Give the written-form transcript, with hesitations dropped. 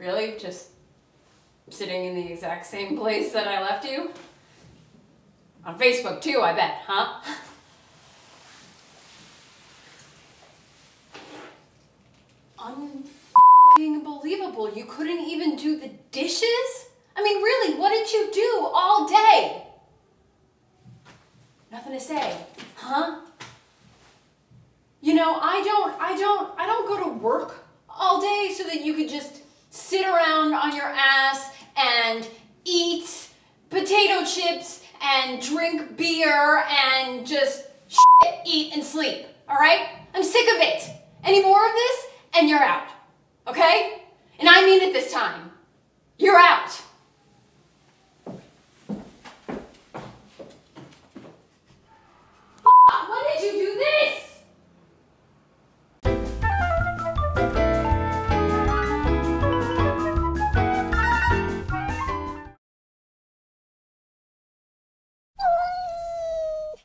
Really? Just sitting in the exact same place that I left you? On Facebook too, I bet, huh? Unbelievable. You couldn't even do the dishes? I mean, really, what did you do all day? Nothing to say, huh? You know, I don't go to work all day so that you could just sit around on your ass and eat potato chips and drink beer and just shit, eat and sleep, all right? I'm sick of it. Any more of this and you're out, okay? And I mean it this time. You're out.